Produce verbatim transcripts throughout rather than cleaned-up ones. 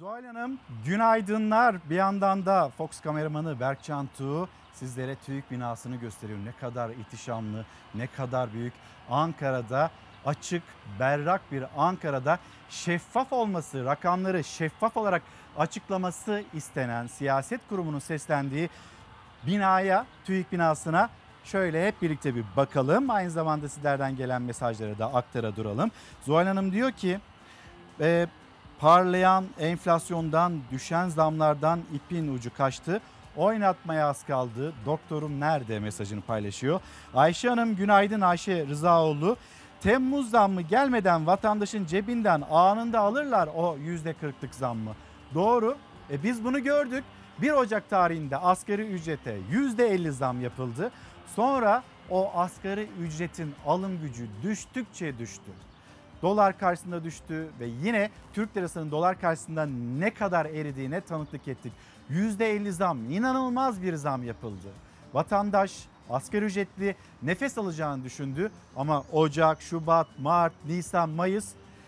Zuhal Hanım, günaydınlar. Bir yandan da Fox kameramanı Berkcan Tuğ sizlere TÜİK binasını gösteriyor. Ne kadar ihtişamlı, ne kadar büyük. Ankara'da açık, berrak bir Ankara'da şeffaf olması, rakamları şeffaf olarak açıklaması istenen siyaset kurumunun seslendiği binaya, TÜİK binasına şöyle hep birlikte bir bakalım. Aynı zamanda sizlerden gelen mesajları da aktara duralım. Zuhal Hanım diyor ki e, parlayan enflasyondan, düşen zamlardan ipin ucu kaçtı. Oynatmaya az kaldı. Doktorum nerede mesajını paylaşıyor. Ayşe Hanım günaydın. Ayşe Rızaoğlu. Temmuz zammı gelmeden vatandaşın cebinden anında alırlar o yüzde kırklık zammı. Doğru. E biz bunu gördük. bir Ocak tarihinde asgari ücrete yüzde elli zam yapıldı. Sonra o asgari ücretin alım gücü düştükçe düştü. Dolar karşısında düştü ve yine Türk lirasının dolar karşısında ne kadar eridiğine tanıklık ettik. yüzde elli zam, inanılmaz bir zam yapıldı. Vatandaş asgari ücretli nefes alacağını düşündü ama Ocak, Şubat, Mart, Nisan, Mayıs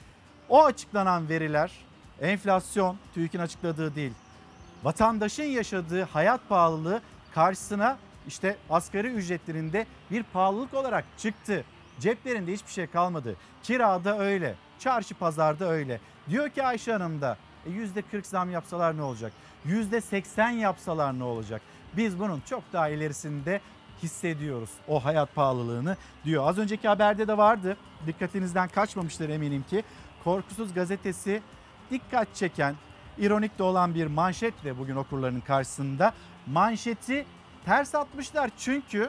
o açıklanan veriler enflasyon TÜİK'in açıkladığı değil. Vatandaşın yaşadığı hayat pahalılığı karşısına işte asgari ücretlerinde bir pahalılık olarak çıktı. Ceplerinde hiçbir şey kalmadı. Kirada öyle, çarşı pazarda öyle. Diyor ki Ayşe Hanım da e yüzde kırk zam yapsalar ne olacak? yüzde seksen yapsalar ne olacak? Biz bunun çok daha ilerisinde hissediyoruz o hayat pahalılığını diyor. Az önceki haberde de vardı. Dikkatinizden kaçmamıştır eminim ki. Korkusuz gazetesi dikkat çeken, ironik de olan bir manşetle bugün okurlarının karşısında. Manşeti ters atmışlar çünkü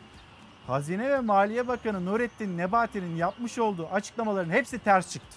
Hazine ve Maliye Bakanı Nurettin Nebati'nin yapmış olduğu açıklamaların hepsi ters çıktı.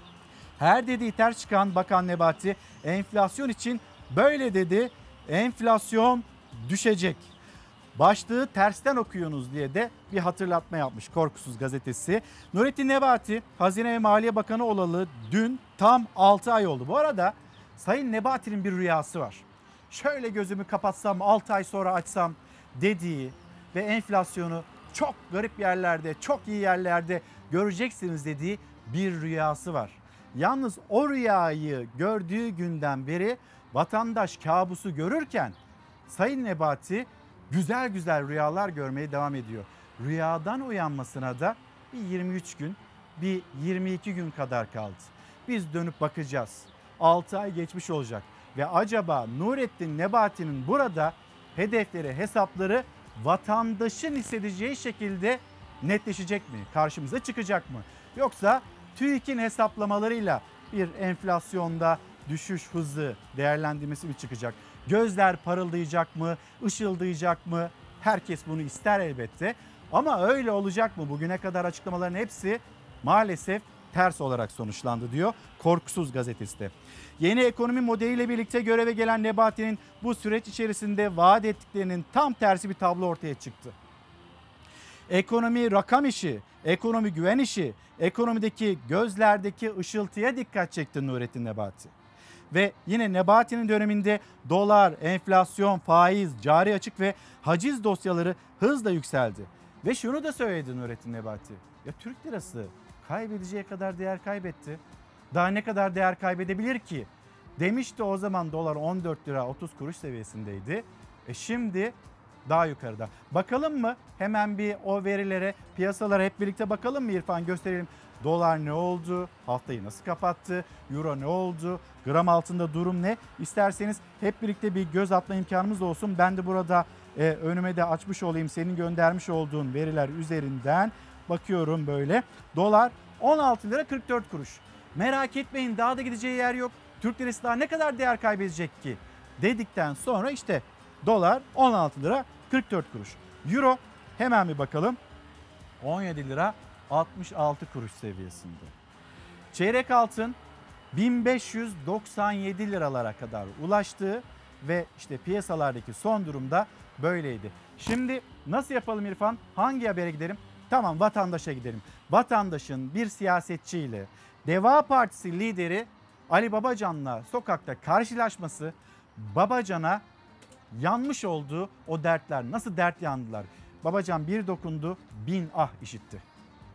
Her dediği ters çıkan Bakan Nebati enflasyon için böyle dedi. Enflasyon düşecek. Başlığı tersten okuyunuz diye de bir hatırlatma yapmış Korkusuz gazetesi. Nurettin Nebati Hazine ve Maliye Bakanı olalı dün tam altı ay oldu. Bu arada Sayın Nebati'nin bir rüyası var. Şöyle gözümü kapatsam altı ay sonra açsam dediği ve enflasyonu çok garip yerlerde, çok iyi yerlerde göreceksiniz dediği bir rüyası var. Yalnız o rüyayı gördüğü günden beri vatandaş kabusu görürken Sayın Nebati güzel güzel rüyalar görmeye devam ediyor. Rüyadan uyanmasına da bir yirmi üç gün, bir yirmi iki gün kadar kaldı. Biz dönüp bakacağız. altı ay geçmiş olacak ve acaba Nurettin Nebati'nin burada hedefleri, hesapları vatandaşın hissedeceği şekilde netleşecek mi? Karşımıza çıkacak mı? Yoksa TÜİK'in hesaplamalarıyla bir enflasyonda düşüş hızı değerlendirmesi mi çıkacak? Gözler parıldayacak mı? Işıldayacak mı? Herkes bunu ister elbette. Ama öyle olacak mı? Bugüne kadar açıklamaların hepsi maalesef ters olarak sonuçlandı diyor Korkusuz gazetesi de. Yeni ekonomi modeliyle birlikte göreve gelen Nebati'nin bu süreç içerisinde vaat ettiklerinin tam tersi bir tablo ortaya çıktı. Ekonomi rakam işi, ekonomi güven işi, ekonomideki gözlerdeki ışıltıya dikkat çekti Nurettin Nebati. Ve yine Nebati'nin döneminde dolar, enflasyon, faiz, cari açık ve haciz dosyaları hızla yükseldi. Ve şunu da söyledi Nurettin Nebati. Ya Türk lirası kaybedeceği kadar değer kaybetti. Daha ne kadar değer kaybedebilir ki? Demişti o zaman dolar on dört lira otuz kuruş seviyesindeydi. E şimdi daha yukarıda. Bakalım mı? Hemen bir o verilere, piyasalara hep birlikte bakalım mı İrfan? Gösterelim. Dolar ne oldu? Haftayı nasıl kapattı? Euro ne oldu? Gram altında durum ne? İsterseniz hep birlikte bir göz atma imkanımız olsun. Ben de burada e, önüme de açmış olayım. Senin göndermiş olduğun veriler üzerinden bakıyorum böyle. Dolar on altı lira kırk dört kuruş. Merak etmeyin, daha da gideceği yer yok. Türk lirası daha ne kadar değer kaybedecek ki? Dedikten sonra işte dolar on altı lira kırk dört kuruş. Euro hemen bir bakalım. on yedi lira altmış altı kuruş seviyesinde. Çeyrek altın bin beş yüz doksan yedi liralara kadar ulaştı ve işte piyasalardaki son durumda böyleydi. Şimdi nasıl yapalım İrfan? Hangi habere gidelim? Tamam, vatandaşa gidelim. Vatandaşın bir siyasetçiyle Deva Partisi lideri Ali Babacan'la sokakta karşılaşması, Babacan'a yanmış olduğu o dertler, nasıl dert yandılar? Babacan bir dokundu, bin ah işitti.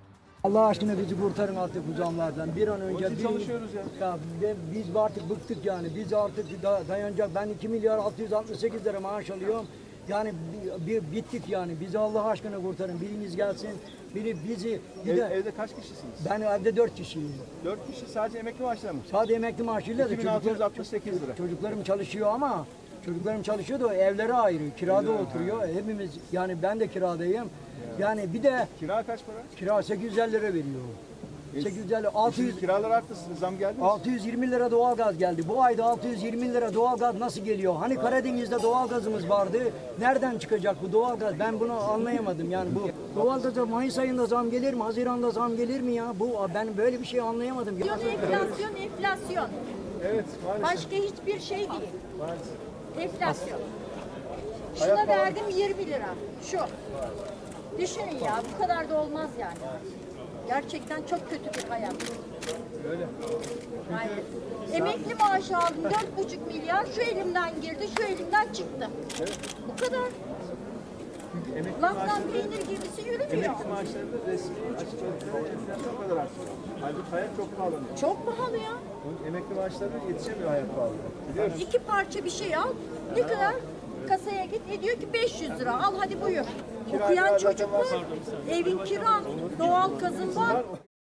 Allah aşkına bizi kurtarın artık bu zamlardan. Bir an önce Biz bir, çalışıyoruz ya. ya ve biz artık bıktık yani. Biz artık da, dayanacak. Ben iki milyar altı yüz altmış sekiz lira maaş alıyorum. Yani bir, bir bittik yani. Bizi Allah aşkına kurtarın. Biriniz gelsin. Biri bizi bir Ev- de evde kaç kişisiniz? ben evde dört kişiyim. Dört kişi sadece emekli maaşları mı? Sadece emekli maaşıyla da iki bin altı yüz çocuklar, altmış sekiz lira. çocuklarım çalışıyor ama çocuklarım çalışıyor da evlere ayrı. Kirada oturuyor. Hepimiz yani ben de kiradayım. Yani bir de Kira kaç para? kira sekiz yüz elli lira veriyor. sekiz yüz elli, altı yüz, Şimdi kiralar arttı, zam geldi mi? altı yüz yirmi lira doğalgaz geldi. Bu ayda altı yüz yirmi lira doğalgaz nasıl geliyor? Hani Karadeniz'de doğalgazımız vardı. Nereden çıkacak bu doğalgaz? Ben bunu anlayamadım. Yani bu doğalgaza Mayıs ayında zam gelir mi? Haziran'da zam gelir mi ya? Bu ben böyle bir şey anlayamadım. Enflasyon, enflasyon, enflasyon. Evet, maalesef. Başka hiçbir şey değil. maalesef. Enflasyon. Hayat Şuna pahalı. verdim yirmi lira. Şu. Düşünün ya, bu kadar da olmaz yani. Gerçekten çok kötü bir hayat. Öyle. Aynen. Emekli maaşı aldım dört buçuk milyar. Şu elimden girdi, şu elimden çıktı. Bu kadar. Emekli Laftan maaşları, peynir gibisi yürümüyor. emekli maaşlarında resmi açıkladıkları enflasyon kadar artıyor. Halbuki hayat çok pahalanıyor. Çok pahalı ya. Onun emekli maaşlarına yetişemiyor hayat pahalı. Biliyoruz. İki parça bir şey al. Ne kadar? Kasaya git. E diyor ki beş yüz lira. Al hadi buyur. Kira Okuyan zaten çocuk var. var. Evin kira. Doğal kazın var.